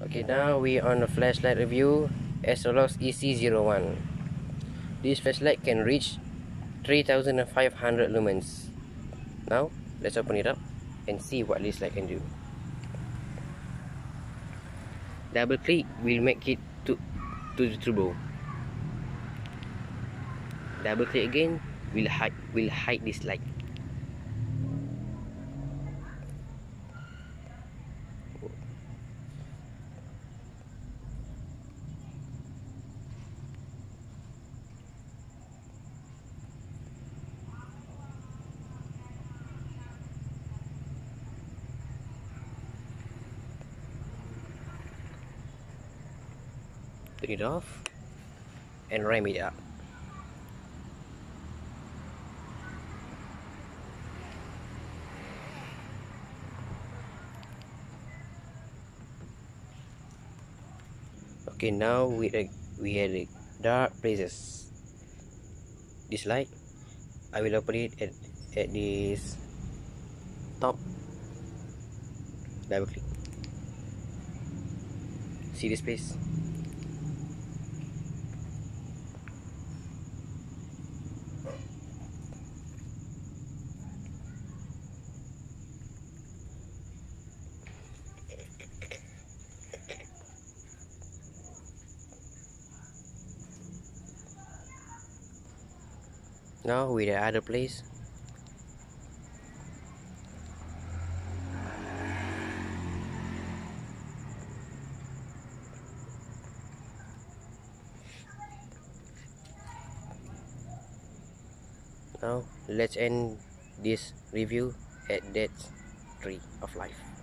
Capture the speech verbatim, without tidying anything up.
Okay, now we on the flashlight review, Astrolux E C zero one. This flashlight can reach three thousand five hundred lumens. Now, let's open it up and see what this light can do. Double click will make it to, to the turbo. Double click again will hide will hide this light. Turn it off and ram it up. Okay, now we uh, we had uh, dark places. This light, I will open it at at this top. Double click. See this place? Now with the other place. Now let's end this review at that tree of life.